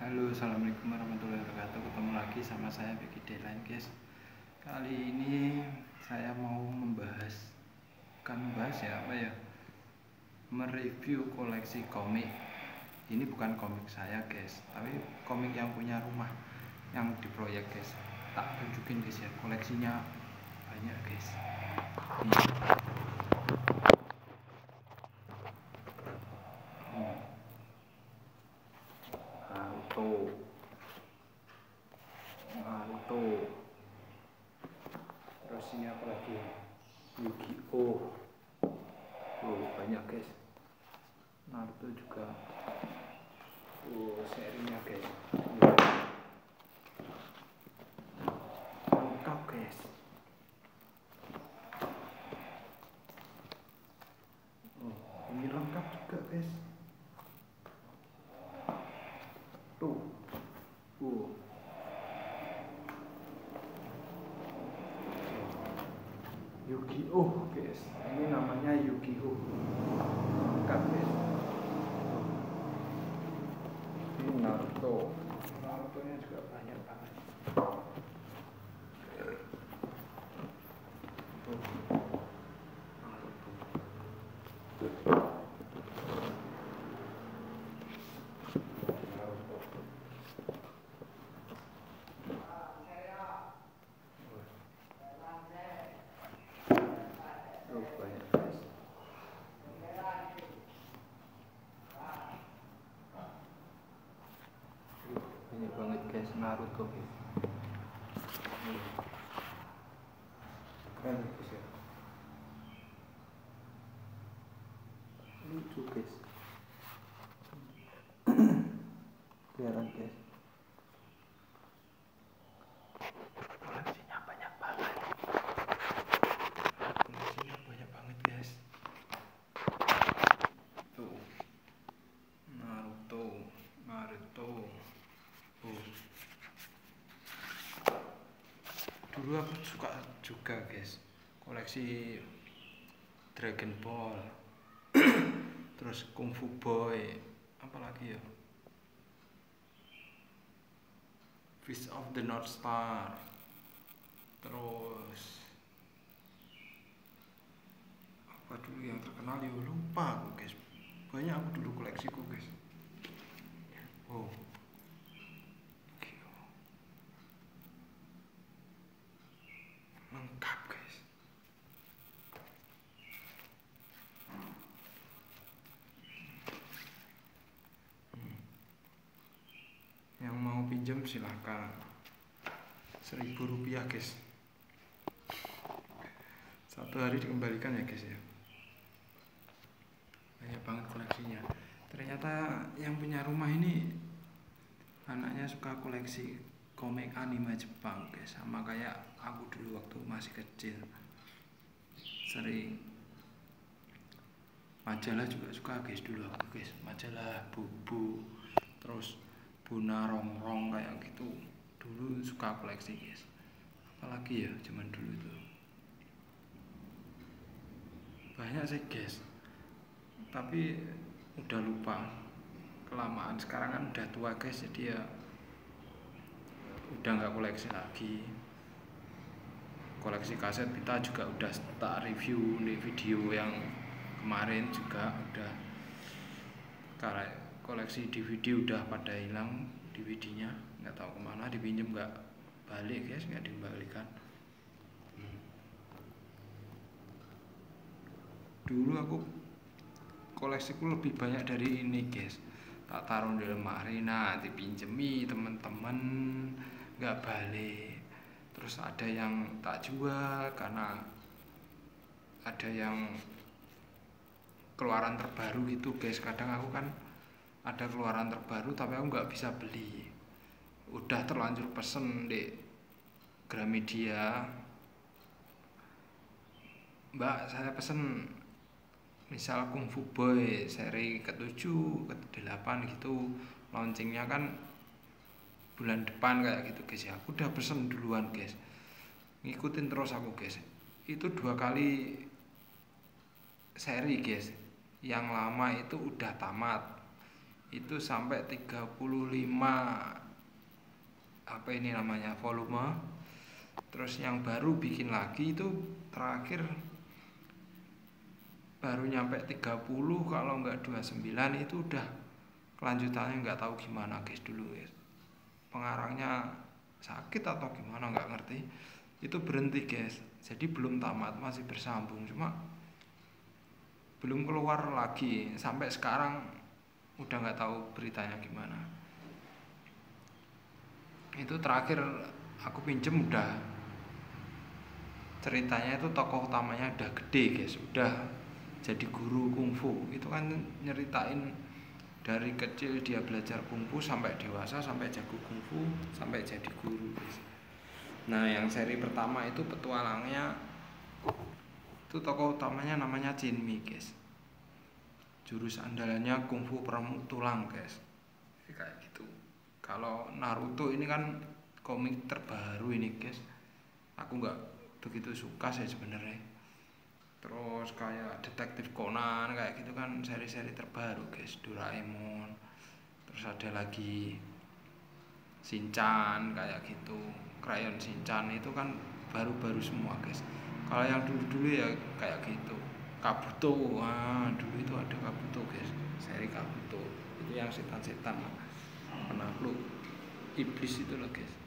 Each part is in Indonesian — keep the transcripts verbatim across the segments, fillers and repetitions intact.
Halo, assalamualaikum warahmatullahi wabarakatuh. Ketemu lagi sama saya Beki Deadline, guys. Kali ini saya mau membahas, bukan membahas ya apa ya, mereview koleksi komik. Ini bukan komik saya, guys, tapi komik yang punya rumah yang diproyek, guys. Tak tunjukin, guys ya, koleksinya banyak, guys. Nih. Naruto, Naruto. Terus ini apa lagi? Yu-Gi-Oh. Oh, banyak, guys. Naruto juga. Oh, serinya, guys. Lengkap, guys. Oh, ini lengkap juga, guys. Tuh. Uh. Yu-Gi-Oh, guys. Ini namanya Yu-Gi-Oh. Lengkap, guys. Ini Naruto. Naruto-nya juga banyak banget. Tuh. Naruto. Banyak banget, guys, Naruto, guys. Keren, guys ya. Lucu, guys. Kelihatan, guys. Koleksinya banyak banget. Koleksinya banyak banget, guys. Tuh. Naruto, Naruto. Oh. Dulu aku suka juga, guys, koleksi Dragon Ball. Terus Kung Fu Boy, apalagi ya, Fist of the North Star. Terus apa dulu yang terkenal ya, lupa aku, guys. Banyak aku dulu koleksiku, guys. Oh, lengkap, guys. Hmm. Yang mau pinjam silahkan. Seribu rupiah, guys. Satu hari dikembalikan ya, guys ya. Banyak banget koleksinya. Ternyata yang punya rumah ini anaknya suka koleksi komik anime Jepang, guys. Sama kayak aku dulu waktu masih kecil. Sering majalah juga suka, guys, dulu aku, guys. Majalah Bubu, terus Buna Rongrong kayak gitu. Dulu suka koleksi, guys. Apalagi ya zaman dulu itu. Banyak sih, guys. Tapi udah lupa. Kelamaan sekarang kan udah tua, guys, jadi ya udah nggak koleksi lagi. Koleksi kaset kita juga udah tak review di video yang kemarin juga udah. Karena koleksi D V D udah pada hilang, D V D-nya nggak tahu kemana, dipinjem nggak balik, guys, nggak dikembalikan. Hmm. Dulu aku koleksiku lebih banyak dari ini, guys. Tak taruh di lemari, nah dipinjemi temen-temen nggak balik. Terus ada yang tak jual karena ada yang keluaran terbaru gitu, guys. Kadang aku kan ada keluaran terbaru tapi aku nggak bisa beli, udah terlanjur pesen di Gramedia. Mbak, saya pesen misal Kung Fu Boy seri ketujuh, kedelapan gitu, launchingnya kan bulan depan kayak gitu, guys ya. Aku udah pesen duluan, guys, ngikutin terus aku, guys. Itu dua kali seri, guys. Yang lama itu udah tamat, itu sampai tiga puluh lima apa ini namanya volume. Terus yang baru bikin lagi itu terakhir baru nyampe tiga puluh, kalau nggak dua puluh sembilan itu udah kelanjutannya nggak tahu gimana guys. Dulu guys pengarangnya sakit atau gimana nggak ngerti, itu berhenti guys. Jadi belum tamat, masih bersambung, cuma belum keluar lagi sampai sekarang. Udah nggak tahu beritanya gimana. Itu terakhir aku pinjem udah, ceritanya itu tokoh utamanya udah gede guys, udah jadi guru kungfu. Itu kan nyeritain dari kecil dia belajar kungfu sampai dewasa, sampai jago kungfu, sampai jadi guru guys. Nah yang seri pertama itu petualangnya itu tokoh utamanya namanya Chin Mi guys. Jurus andalannya kungfu peremuk tulang guys, kayak gitu. Kalau Naruto ini kan komik terbaru ini guys, aku nggak begitu suka sih sebenarnya. Terus kayak Detektif Conan kayak gitu kan seri-seri terbaru guys, Doraemon, terus ada lagi Shinchan kayak gitu, Crayon Shinchan itu kan baru-baru semua guys. Kalau yang dulu-dulu ya kayak gitu, Kabuto, ah dulu itu ada Kabuto guys, seri Kabuto itu yang setan-setan penakluk iblis itu loh guys.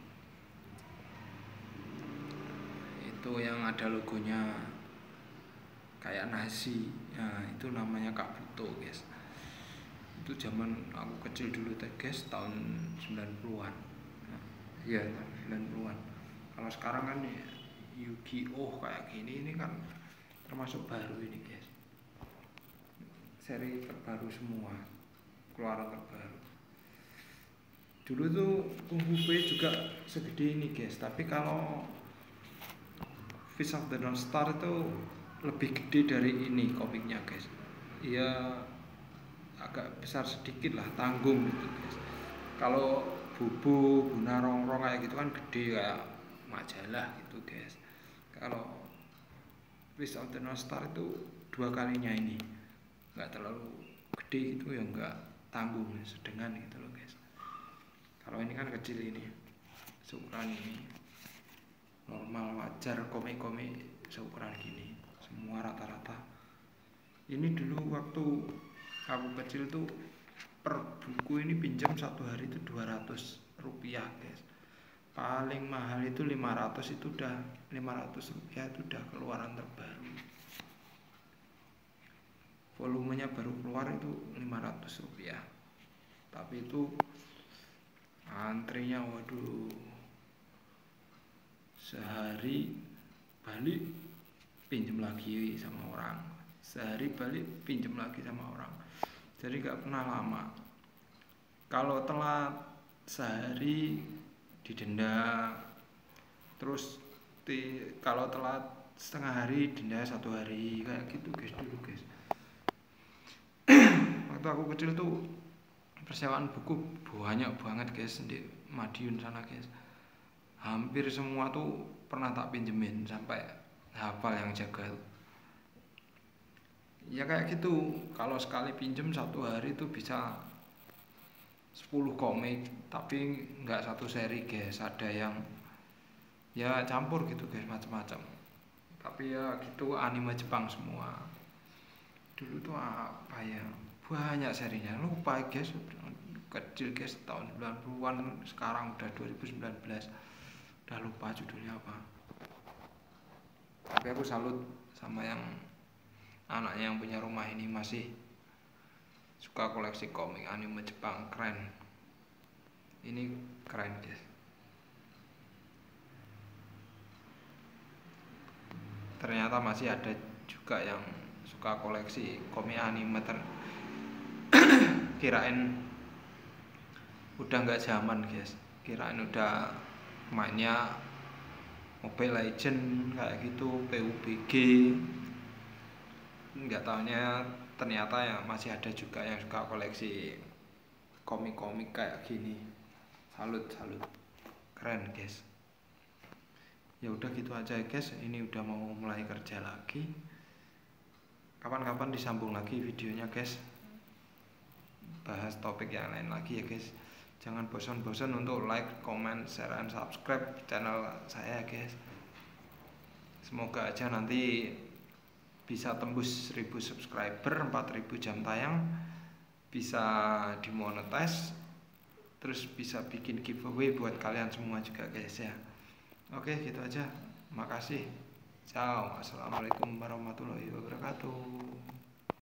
Itu yang ada logonya kayak nasi, nah itu namanya Kabuto guys. Itu zaman aku kecil dulu teh guys, tahun sembilan puluhan. Nah, iya sembilan puluhan. Kalau sekarang kan ya, Yu-Gi-Oh kayak gini ini kan termasuk baru ini guys, seri terbaru semua, keluaran terbaru. Dulu tuh Kungfu Pei juga segede ini guys, tapi kalau Fist of the North Star itu lebih gede dari ini komiknya guys. Iya agak besar sedikit lah, tanggung gitu guys. Kalau Bubu, Buna Rongrong kayak gitu kan gede kayak majalah gitu guys. Kalau Fist of the North Star itu dua kalinya ini, nggak terlalu gede gitu ya, nggak tanggung, sedengan gitu loh guys. Kalau ini kan kecil ini, seukuran ini, normal wajar komik-komik seukuran gini, semua rata-rata. Ini dulu waktu aku kecil tuh per buku ini pinjam satu hari itu dua ratus rupiah guys. Paling mahal itu lima ratus, itu udah lima ratus rupiah itu udah keluaran terbaru. Volumenya baru keluar itu lima ratus rupiah. Tapi itu antrinya waduh, sehari balik pinjam lagi sama orang, sehari balik pinjam lagi sama orang, jadi gak pernah lama. Kalau telat sehari didenda, terus di, kalau telat setengah hari denda satu hari, kayak gitu guys dulu guys. Waktu aku kecil tuh persewaan buku banyak banget guys di Madiun sana guys, hampir semua tuh pernah tak pinjemin sampai hafal yang jaga. Ya kayak gitu, kalau sekali pinjem satu hari tuh bisa sepuluh komik, tapi nggak satu seri guys, ada yang ya campur gitu guys, macam-macam. Tapi ya gitu anime Jepang semua. Dulu tuh apa ya, banyak serinya, lupa guys, kecil guys tahun sembilan puluhan, sekarang udah dua ribu sembilan belas, udah lupa judulnya apa. Tapi aku salut sama yang anaknya yang punya rumah ini, masih suka koleksi komik anime Jepang, keren. Ini keren guys. Ternyata masih ada juga yang suka koleksi komik anime ter kirain udah nggak zaman guys, kirain udah mainnya Mobile Legend kayak gitu, P U B G. Nggak taunya ternyata ya masih ada juga yang suka koleksi komik-komik kayak gini. Salut, salut, keren guys. Ya udah gitu aja guys, ini udah mau mulai kerja lagi. Kapan-kapan disambung lagi videonya guys. bahas topik yang lain lagi ya guys. Jangan bosan-bosan untuk like, comment, share, dan subscribe channel saya guys. Semoga aja nanti bisa tembus seribu subscriber, empat ribu jam tayang, bisa dimonetize, terus bisa bikin giveaway buat kalian semua juga guys ya. Oke, gitu aja. Makasih. Ciao. Assalamualaikum warahmatullahi wabarakatuh.